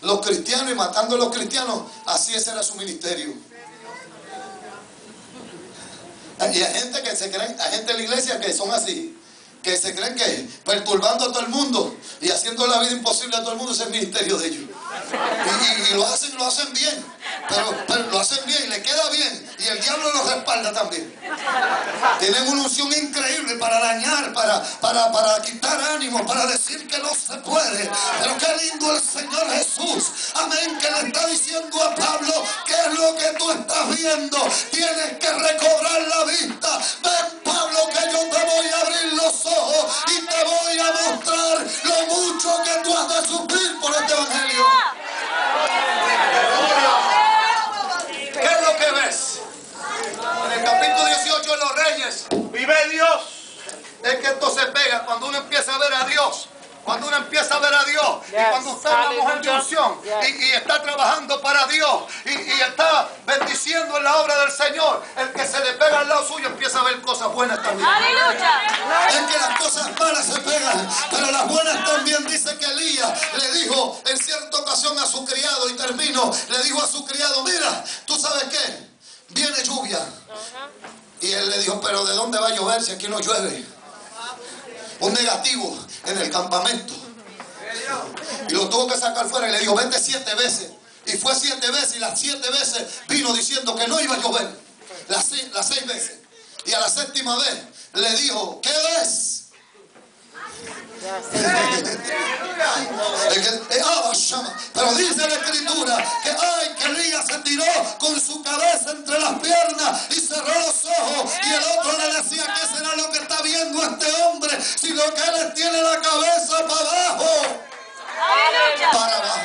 los cristianos y matando a los cristianos. Así ese era su ministerio. Y hay gente que se creen, hay gente en la iglesia que son así, que se creen que perturbando a todo el mundo y haciendo la vida imposible a todo el mundo, ese es el ministerio de ellos. Y lo hacen bien, pero lo hacen bien y le queda bien, y el diablo los respalda también. Tienen una unción increíble para dañar, para quitar ánimo, para decir que no se puede. Pero qué lindo el Señor Jesús, amén, que le está diciendo a Pablo: ¿qué es lo que tú estás viendo? Tienes que recobrar la vista. Ven, Pablo, que yo te voy a abrir los ojos y te voy a mostrar lo mucho que tú has de sufrir por este evangelio. ¿Qué es lo que ves? En el capítulo 18 de los Reyes, vive Dios. Es que esto se pega cuando uno empieza a ver a Dios. Cuando uno empieza a ver a Dios, y cuando usted es una mujer de unción y está trabajando para Dios y está bendiciendo en la obra del Señor, el que se le pega al lado suyo empieza a ver cosas buenas también. ¡Aleluya! Es que las cosas malas se pegan, pero las buenas también. Dice que Elías le dijo en cierta ocasión a su criado, y termino, le dijo a su criado: mira, ¿tú sabes qué? Viene lluvia. Y él le dijo: pero ¿de dónde va a llover si aquí no llueve? Un negativo en el campamento. Y lo tuvo que sacar fuera y le dijo: vete 7 veces. Y fue 7 veces, y las 7 veces vino diciendo que no iba a llover. Las 6 veces. Y a la 7ª vez le dijo: ¿qué ves? Pero dice la Escritura que Elías se tiró con su cabeza entre las piernas y cerró los ojos, y el otro le decía: ¿qué será lo que está viendo este hombre? Si lo que él tiene la cabeza para abajo. Para abajo.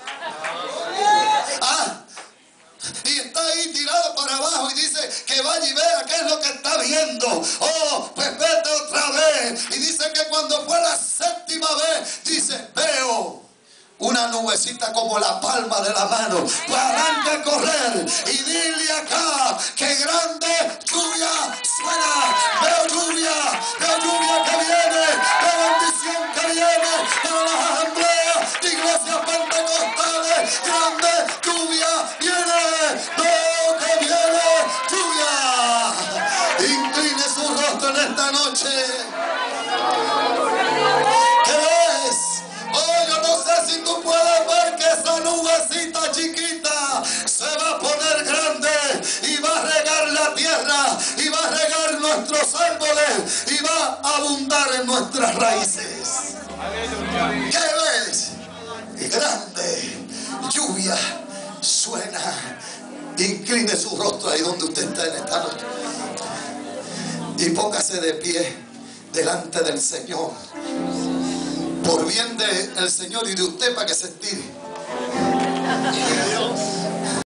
Y está ahí tirado para abajo y dice que vaya y vea qué es lo que está viendo. Oh, pues vete otra vez. Y dice que cuando fue la 7ª vez, dice: veo una nubecita como la palma de la mano. Pues arranca a correr y dile acá que grande lluvia suena. Veo lluvia que viene, veo bendición que viene para las asambleas de iglesias pentecostales. Grande lluvia viene, veo que viene lluvia. Incline su rostro en esta noche. ¿Qué ves? Oh, yo no sé si tú puedes ver que esa nubecita chiquita se va a poner grande y va a regar la tierra y va a regar nuestros árboles y va a abundar en nuestras raíces. ¿Qué ves? Grande lluvia suena. Incline su rostro ahí donde usted está en esta noche y póngase de pie delante del Señor, por bien del Señor y de usted, para que se estire.